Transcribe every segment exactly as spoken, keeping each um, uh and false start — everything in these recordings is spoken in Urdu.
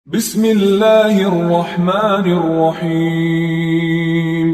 بسم اللہ الرحمن الرحیم۔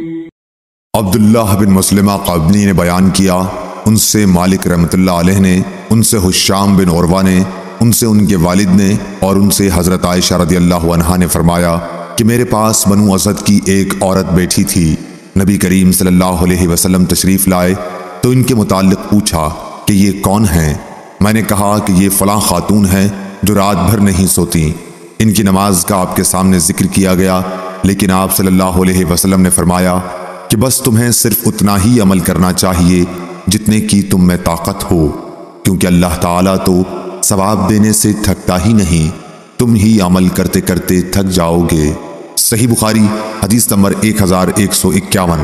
عبداللہ بن مسلمہ قابنی نے بیان کیا، ان سے مالک رحمۃ اللہ علیہ نے، ان سے حشام بن عروہ نے، ان سے ان کے والد نے، اور ان سے حضرت عائشہ رضی اللہ عنہا نے فرمایا کہ میرے پاس بنو اسد کی ایک عورت بیٹھی تھی۔ نبی کریم صلی اللہ علیہ وسلم تشریف لائے تو ان کے متعلق پوچھا کہ یہ کون ہیں؟ میں نے کہا کہ یہ فلاں خاتون ہیں جو رات بھر نہیں سوتی۔ ان کی نماز کا آپ کے سامنے ذکر کیا گیا، لیکن آپ صلی اللہ علیہ وسلم نے فرمایا کہ بس تمہیں صرف اتنا ہی عمل کرنا چاہیے جتنے کی تم میں طاقت ہو، کیونکہ اللہ تعالیٰ تو ثواب دینے سے تھکتا ہی نہیں، تم ہی عمل کرتے کرتے تھک جاؤ گے۔ صحیح بخاری حدیث نمبر ایک ہزار ایک سو اکیاون۔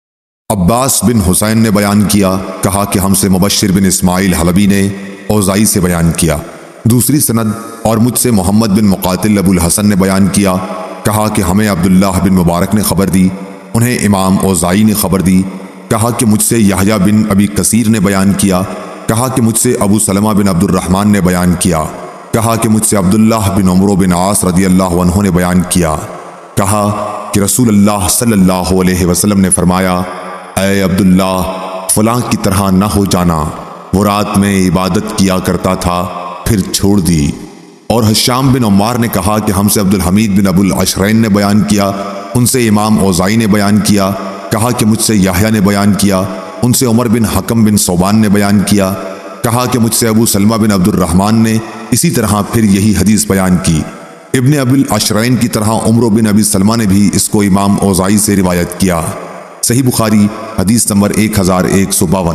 عباس بن حسین نے بیان کیا، کہا کہ ہم سے مبشر بن اسماعیل حلبی نے اوزائی سے بیان کیا۔ دوسری سند اور مجھ سے محمد بن مقاتل ابو الحسن نے بیان کیا، کہا کہ ہمیں عبداللہ بن مبارک نے خبر دی، انہیں امام اوزائی نے خبر دی، کہا کہ مجھ سے یحییٰ بن ابی کثیر نے بیان کیا، کہا کہ مجھ سے ابو سلمہ بن عبد الرحمن نے بیان کیا، کہا کہ مجھ سے عبداللہ بن عمرو بن عاص رضی اللہ عنہ نے بیان کیا، کہا کہ رسول اللہ صلی اللہ علیہ وسلم نے فرمایا، اے عبداللہ فلاں کی طرح نہ ہو جانا، وہ رات میں عبادت کیا کرتا تھا پھر چھوڑ دی۔ اور حشام بن عمار نے کہا کہ ہم سے عبد الحمید بن ابو العشرین نے بیان کیا، ان سے امام اوزائی نے بیان کیا، کہا کہ مجھ سے یحییٰ نے بیان کیا، ان سے عمر بن حکم بن صوبان نے بیان کیا، کہا کہ مجھ سے ابو سلمہ بن عبد الرحمن نے اسی طرح پھر یہی حدیث بیان کی۔ ابن ابو العشرین کی طرح عمر بن ابی سلمہ نے بھی اس کو امام اوزائی سے روایت کیا۔ صحیح بخاری حدیث نمبر ایک ہزار ایک سو باون۔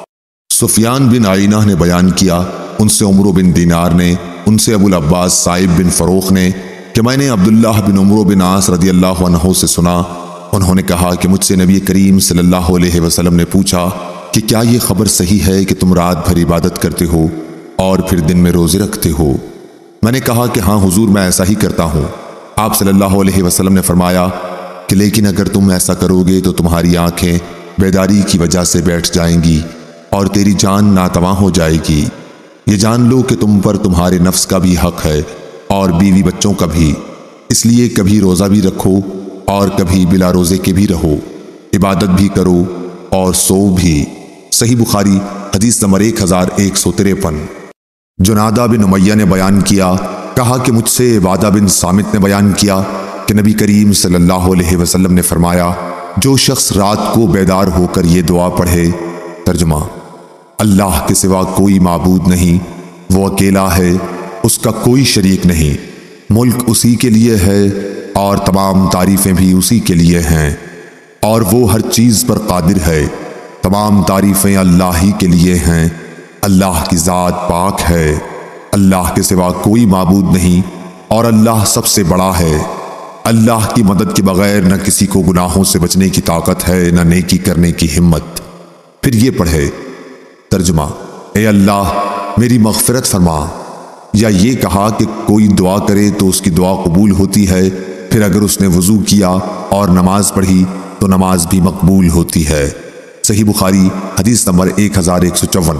سفیان بن عینہ نے بیان کیا، ان سے عمرو بن دینار نے، ان سے ابو العباس صائب بن فروخ نے کہ میں نے عبداللہ بن عمرو بن عاص رضی اللہ عنہ سے سنا، انہوں نے کہا کہ مجھ سے نبی کریم صلی اللہ علیہ وسلم نے پوچھا کہ کیا یہ خبر صحیح ہے کہ تم رات بھر عبادت کرتے ہو اور پھر دن میں روزے رکھتے ہو؟ میں نے کہا کہ ہاں حضور، میں ایسا ہی کرتا ہوں۔ آپ صلی اللہ علیہ وسلم نے فرمایا کہ لیکن اگر تم ایسا کرو گے تو تمہاری آنکھیں بیداری کی وجہ سے بیٹھ جائیں گی اور تیری جان ناتواں ہو جائے گی۔ یہ جان لو کہ تم پر تمہارے نفس کا بھی حق ہے اور بیوی بچوں کا بھی، اس لیے کبھی روزہ بھی رکھو اور کبھی بلا روزے کے بھی رہو، عبادت بھی کرو اور سو بھی۔ صحیح بخاری حدیث نمبر ایک ہزار ایک سو تریپن۔ جنادہ بن امیہ نے بیان کیا، کہا کہ مجھ سے عبادہ بن صامت نے بیان کیا کہ نبی کریم صلی اللہ علیہ وسلم نے فرمایا، جو شخص رات کو بیدار ہو کر یہ دعا پڑھے، ترجمہ اللہ کے سوا کوئی معبود نہیں، وہ اکیلا ہے، اس کا کوئی شریک نہیں، ملک اسی کے لیے ہے اور تمام تعریفیں بھی اسی کے لیے ہیں، اور وہ ہر چیز پر قادر ہے، تمام تعریفیں اللہ ہی کے لیے ہیں، اللہ کی ذات پاک ہے، اللہ کے سوا کوئی معبود نہیں اور اللہ سب سے بڑا ہے، اللہ کی مدد کے بغیر نہ کسی کو گناہوں سے بچنے کی طاقت ہے نہ نیکی کرنے کی ہمت۔ پھر یہ پڑھے، ترجمہ اے اللہ میری مغفرت فرما، یا یہ کہا کہ کوئی دعا کرے تو اس کی دعا قبول ہوتی ہے، پھر اگر اس نے وضو کیا اور نماز پڑھی تو نماز بھی مقبول ہوتی ہے۔ صحیح بخاری حدیث نمبر ایک ہزار ایک سو چون۔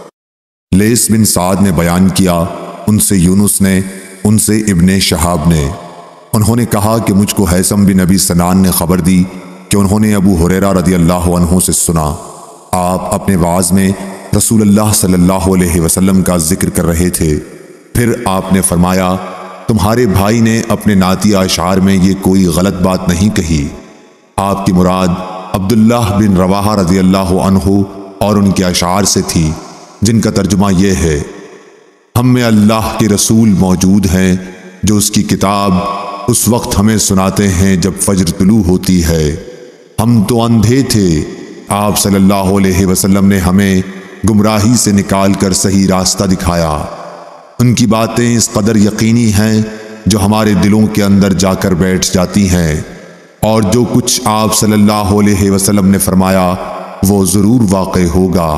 لیث بن سعد نے بیان کیا، ان سے یونس نے، ان سے ابن شہاب نے، انہوں نے کہا کہ مجھ کو ہیثم بن ابی سنان نے خبر دی کہ انہوں نے ابو ہریرہ رضی اللہ عنہ سے سنا، آپ اپنے وعظ میں رسول اللہ صلی اللہ علیہ وسلم کا ذکر کر رہے تھے، پھر آپ نے فرمایا، تمہارے بھائی نے اپنے نعتیہ اشعار میں یہ کوئی غلط بات نہیں کہی، آپ کی مراد عبداللہ بن رواحہ رضی اللہ عنہ اور ان کے اشعار سے تھی، جن کا ترجمہ یہ ہے، ہم میں اللہ کے رسول موجود ہیں جو اس کی کتاب اس وقت ہمیں سناتے ہیں جب فجر طلوع ہوتی ہے، ہم تو اندھے تھے، آپ صلی اللہ علیہ وسلم نے ہمیں گمراہی سے نکال کر صحیح راستہ دکھایا، ان کی باتیں اس قدر یقینی ہیں جو ہمارے دلوں کے اندر جا کر بیٹھ جاتی ہیں، اور جو کچھ آپ صلی اللہ علیہ وسلم نے فرمایا وہ ضرور واقع ہوگا۔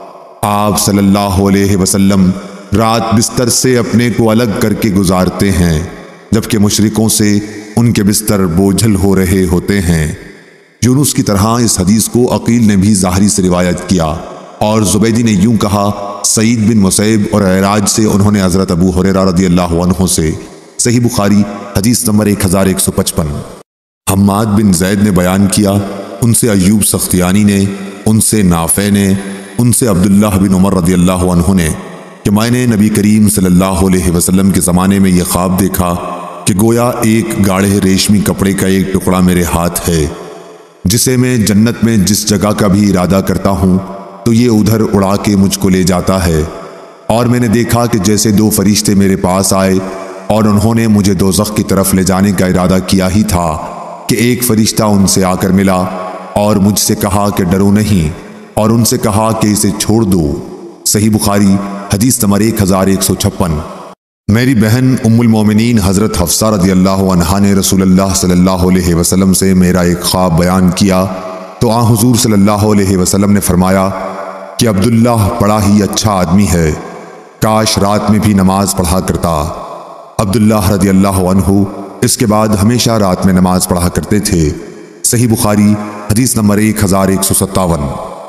آپ صلی اللہ علیہ وسلم رات بستر سے اپنے کو الگ کر کے گزارتے ہیں، جبکہ مشرکوں سے ان کے بستر بوجھل ہو رہے ہوتے ہیں۔ یونس کی طرح اس حدیث کو عقیل نے بھی ظاہری سے روایت کیا، اور زبیدی نے یوں کہا، سعید بن مسیب اور عراج سے انہوں نے حضرت ابو ہریرہ رضی اللہ عنہ سے۔ صحیح بخاری حدیث نمبر ایک ہزار ایک سو پچپن۔ حماد بن زید نے بیان کیا، ان سے ایوب سختیانی نے، ان سے نافع نے، ان سے عبداللہ بن عمر رضی اللہ عنہ نے کہ میں نے نبی کریم صلی اللہ علیہ وسلم کے زمانے میں یہ خواب دیکھا کہ گویا ایک گاڑھے ریشمی کپڑے کا ایک ٹکڑا میرے ہاتھ ہے، جسے میں جنت میں جس جگہ کا بھی ارادہ کرتا ہوں تو یہ ادھر اڑا کے مجھ کو لے جاتا ہے۔ اور میں نے دیکھا کہ جیسے دو فرشتے میرے پاس آئے اور انہوں نے مجھے دوزخ کی طرف لے جانے کا ارادہ کیا ہی تھا کہ ایک فرشتہ ان سے آ کر ملا اور مجھ سے کہا کہ ڈرو نہیں، اور ان سے کہا کہ اسے چھوڑ دو۔ صحیح بخاری حدیث نمبر ایک ہزار ایک سو چھپن۔ میری بہن ام المومنین حضرت حفصہ رضی اللہ عنہا نے رسول اللہ صلی اللہ علیہ وسلم سے میرا ایک خواب بیان کیا تو آن حضور صلی اللہ علیہ وسلم نے فرمایا کہ عبداللہ بڑا ہی اچھا آدمی ہے، کاش رات میں بھی نماز پڑھا کرتا۔ عبداللہ رضی اللہ عنہ اس کے بعد ہمیشہ رات میں نماز پڑھا کرتے تھے۔ صحیح بخاری حدیث نمبر ایک ہزار ایک سو ستاون۔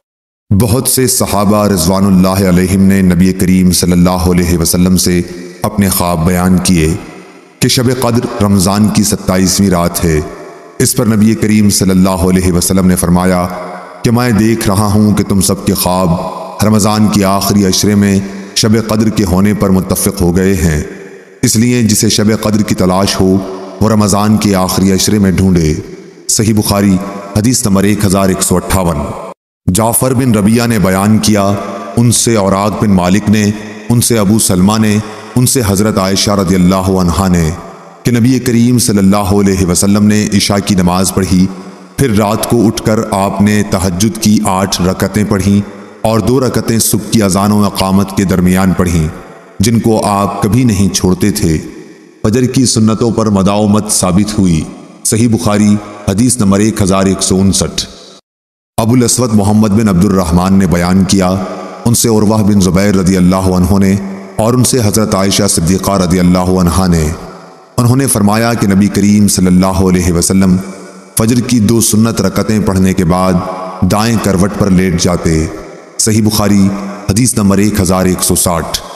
بہت سے صحابہ رضوان اللہ علیہم نے نبی کریم صلی اللہ علیہ وسلم سے اپنے خواب بیان کیے کہ شب قدر رمضان کی ستائیسویں رات ہے۔ اس پر نبی کریم صلی اللہ علیہ وسلم نے فرمایا کہ میں دیکھ رہا ہوں کہ تم سب کے خواب رمضان کی آخری عشرے میں شب قدر کے ہونے پر متفق ہو گئے ہیں، اس لیے جسے شب قدر کی تلاش ہو وہ رمضان کے آخری عشرے میں ڈھونڈے۔ صحیح بخاری حدیث نمبر ایک ہزار ایک سو اٹھاون۔ جعفر بن ربیعہ نے بیان کیا، ان سے اوراق بن مالک نے، ان سے ابو سلمہ نے، ان سے حضرت عائشہ رضی اللہ عنہا نے کہ نبی کریم صلی اللہ علیہ وسلم نے عشاء کی نماز پڑھی، پھر رات کو اٹھ کر آپ نے تہجد کی آٹھ رکعتیں پڑھیں اور دو رکعتیں صبح کی اذان و اقامت کے درمیان پڑھیں، جن کو آپ کبھی نہیں چھوڑتے تھے۔ فجر کی سنتوں پر مداومت ثابت ہوئی۔ صحیح بخاری حدیث نمبر ایک ہزار ایک سو انسٹھ۔ ابو الاسود محمد بن عبد الرحمن نے بیان کیا، ان سے عروہ بن زبیر رضی اللہ عنہ نے اور ان سے حضرت عائشہ صدیقہ رضی اللہ عنہا نے، انہوں نے فرمایا کہ نبی کریم صلی اللہ علیہ وسلم فجر کی دو سنت رکعتیں پڑھنے کے بعد دائیں کروٹ پر لیٹ جاتے۔ صحیح بخاری حدیث نمبر ایک ہزار ایک سو ساٹھ۔